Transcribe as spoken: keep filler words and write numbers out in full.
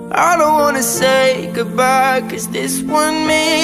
I don't wanna say goodbye, cause this one means